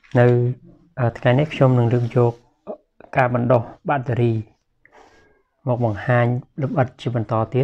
Nơiថ្ងៃនេះខ្ញុំនឹងលើកយកការបណ្ដុះបាក់តេរីមកបង្ហាញលម្អិតជាបន្តទៀត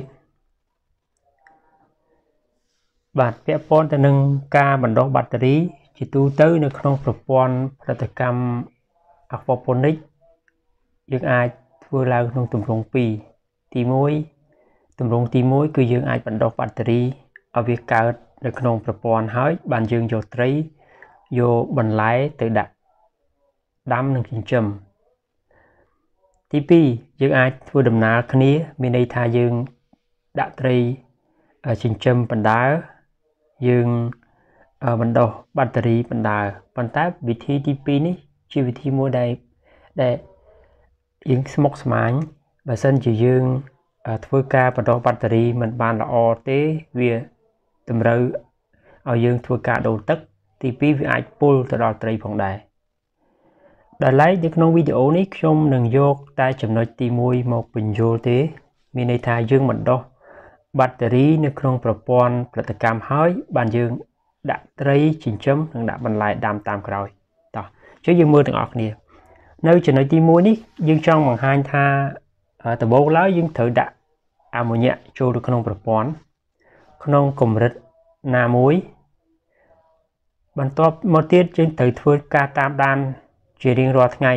បាទពាក់ព័ន្ធទៅនឹងការបណ្ដុះបាក់តេរីជាទូទៅនៅក្នុងប្រព័ន្ធផលិតកម្មអាក្វាប៉ូនិកយើងអាចធ្វើឡើងក្នុងទម្រង់ពីរទី1ទម្រង់ទី1គឺយើងអាចបណ្ដុះបាក់តេរីឲ្យវាកើតនៅក្នុងប្រព័ន្ធហើយបានយើងយកត្រីយកបន្លែទៅដាក់ដាំនិងចិញ្ចឹមទី2យើងអាចធ្វើដំណើរគ្នាមានន័យថាយើងដាក់ត្រីចិញ្ចឹមបណ្ដើរយើងបណ្ដុះបាក់តេរីបណ្ដើរប៉ុន្តែវិធីទី2នេះជាវិធីមួយដែលយើងស្មុគស្មាញបើសិនជាយើងធ្វើការបណ្ដុះបាក់តេរីមិនបានល្អទេវាតម្រូវឲ្យយើងធ្វើការដូរទឹកទី2វាអាចពុលទៅដល់ត្រីផងដែរដែលឡែកនៅក្នុងវីដេអូនេះខ្ញុំនឹងយកតែចំណុចទី1មកបញ្យល់ទេមានន័យថាយើងបណ្ដុះបាក់តេរីនៅក្នុងប្រព័ន្ធផលិតកម្មហើយបានយើងដាក់ត្រីចិញ្ចឹមនិងដាក់បន្លែដាំតាមក្រោយតោះចុះយើងមើលទាំងអស់គ្នានៅចំណុចទី1នេះយើងចង់បង្ហាញថាដំបូងឡើយយើងត្រូវដាក់អាម៉ូញ៉ាក់ចូលទៅក្នុងប្រព័ន្ធក្នុងកម្រិតណាមួយបន្ទាប់មកទៀតយើងត្រូវធ្វើការតាមដានជារៀងរាល់ថ្ងៃ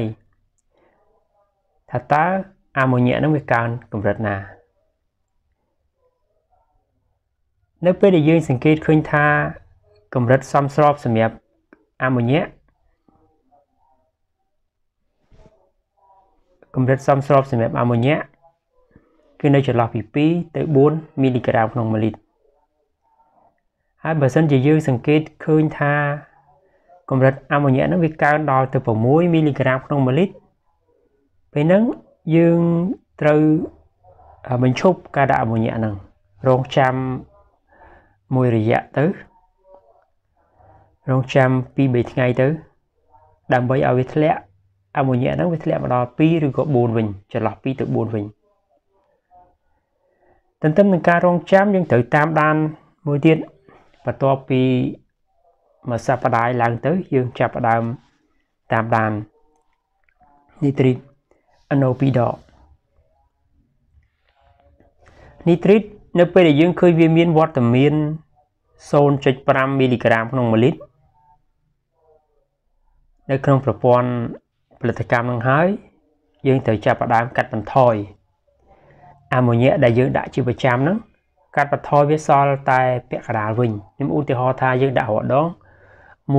ថាតើអាម៉ូញ៉ាក់នឹងវាកើនកម្រិតណានៅពេលដែលយើងសង្កេតឃើញថាកម្រិតសមស្របសម្រាប់អាម៉ូញ៉ាក់គឺនៅចន្លោះពី2ទៅ4មីលីក្រាមក្នុង1លីត្រហើយបើសិនជាយើងសង្កេតឃើញថាកម្រិតអាម៉ូញ៉ាក់នឹងវាកើនដល់ទៅ6មីលីក្រាមក្នុង1លីត្រពេលហ្នឹងយើងត្រូវបញ្ឈប់ការដាក់អាម៉ូញ៉ាក់ហ្នឹងរងចាំមួយរយៈទៅរងចាំ 2-3 ថ្ងៃទៅដើម្បីឲ្យវាធ្លាក់អាម៉ូញ៉ាក់ហ្នឹងវាធ្លាក់មកដល់2ឬក៏4វិញចន្លោះ2ទៅ4វិញទន្ទឹមនឹងការរងចាំយើងត្រូវតាមដានមួយទៀតបន្ទាប់ពីមួយសប្តាហ៍ឡើងទៅយើងចាប់ផ្ដើមតាមដាននីត្រីត NO2 ដកនីត្រីតនៅពេលដែលយើងឃើញវាមានវត្តមាន 0.5 មីលីក្រាមក្នុង1លីត្រនៅក្នុងប្រព័ន្ធផលិតកម្មនឹងហើយយើងត្រូវចាប់ផ្ដើមកាត់បន្ថយអាម៉ូញ៉ាក់ដែលយើងដាក់ជាប្រចាំហ្នឹងកាត់បន្ថយវាសល់តែពាក់កណ្ដាលវិញខ្ញុំឧទាហរណ៍ថាយើងដាក់រដង1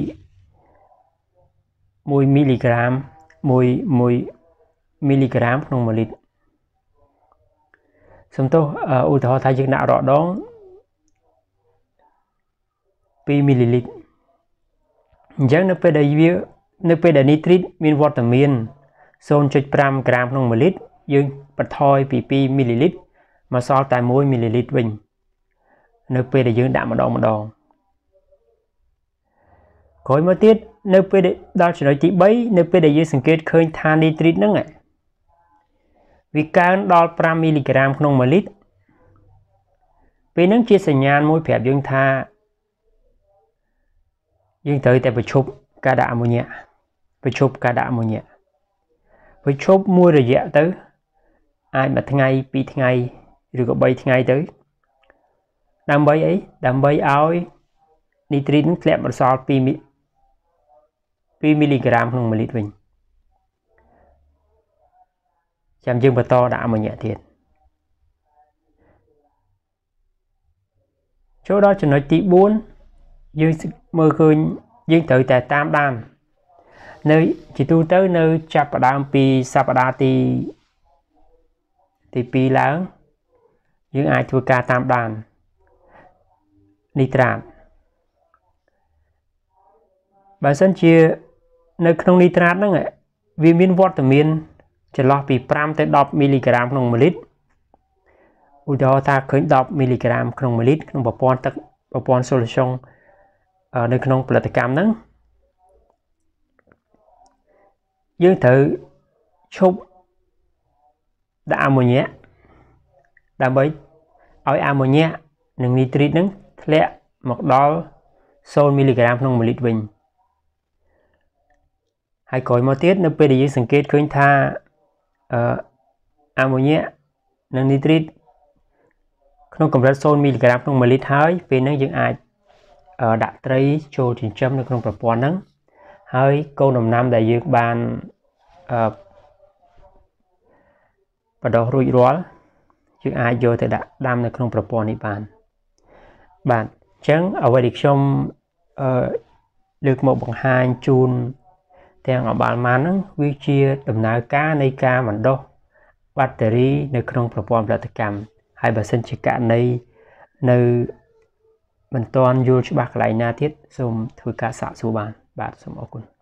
មីលីក្រាម1មីលីក្រាមក្នុង1លីត្រសំទោសឧទាហរណ៍ថាយើងដាក់រដង2មីលីលីត្រអញ្ចឹងនៅពេលដែលនីត្រីតមានវត្តមាន 0.5 ក្រាមក្នុង1លីត្រយើងបន្ថយពី2មីលីលីត្រមកសល់តែ1មីលីលីត្រវិញនៅពេលដែលយើងដាក់ម្ដងក្រោយមកទៀតនៅពេលដល់ចំណុចទី3នៅពេលដែលយើងសង្កេតឃើញថានីត្រីតហ្នឹងវាកើនដល់5មីលីក្រាមក្នុង1លីត្រពេលហ្នឹងជាសញ្ញាណមួយប្រាប់យើងថាយើងត្រូវតែបញ្ឈប់ការដាក់អាម៉ូញ៉ាក់បញ្ឈប់មួយរយៈទៅអាច1ថ្ងៃ2ថ្ងៃឬក៏3ថ្ងៃទៅដើម្បីអីដើម្បីឲ្យនីត្រីតនឹងធ្លាក់មកដល់2មីលីក្រាមក្នុង1លីត្រវិញចាំយើងបន្តដាក់អាម៉ូញ៉ាក់ទៀតចូលដល់ចំណុចទី4យើងមើលឃើញយើងត្រូវតែតាមដាននៅជាទូទៅនៅចាប់ផ្ដើមពីសប្តាហ៍ទី2ឡើងយើងអាចធ្វើការតាមដាននីត្រាតបើសិនជានៅក្នុងនីត្រាតហ្នឹងវាមានវត្តមានចន្លោះពី5ទៅ10មីលីក្រាមក្នុង1លីត្រឧទាហរណ៍ថាឃើញ10មីលីក្រាមក្នុង1លីត្រក្នុងប្រព័ន្ធទឹកប្រព័ន្ធ solution នៅក្នុងផលិតកម្មហ្នឹងយើងត្រូវឈប់ដាក់អាម៉ូញ៉ាក់ដើម្បីឲ្យអាម៉ូញ៉ាក់និងនីត្រីតហ្នឹងធ្លាក់មកដល់0មីលីក្រាមក្នុង1លីត្រវិញហើយក្រោយមកទៀតនៅពេលដែលយើងសង្កេតឃើញថាអាម៉ូញ៉ានិងនីត្រីតក្នុងកម្រិត0មីលីក្រាមក្នុង1លីត្រហើយពេលហ្នឹងយើងអាចដាក់ត្រីចូលចិញ្ចឹមនៅក្នុងប្រព័ន្ធហ្នឹងហើយកូនដំណាំដែលយើងបានបដោះរួចរាល់យើងអាចយកទៅដាក់ដាំនៅក្នុងប្រព័ន្ធនេះបានបាទអញ្ចឹងអ្វីដែលខ្ញុំលើកមកបង្ហាញជូនទាំងអបាលម៉ានហ្នឹងវាជាដំណើរការនៃការបណ្ដុះបាក់តេរីនៅក្នុងប្រព័ន្ធផលិតកម្មហើយបើសិនជាករណីនៅមិនទាន់យល់ច្បាស់កន្លែងណាទៀតសូមធ្វើការសាកសួរបានបាទសូមអរគុណ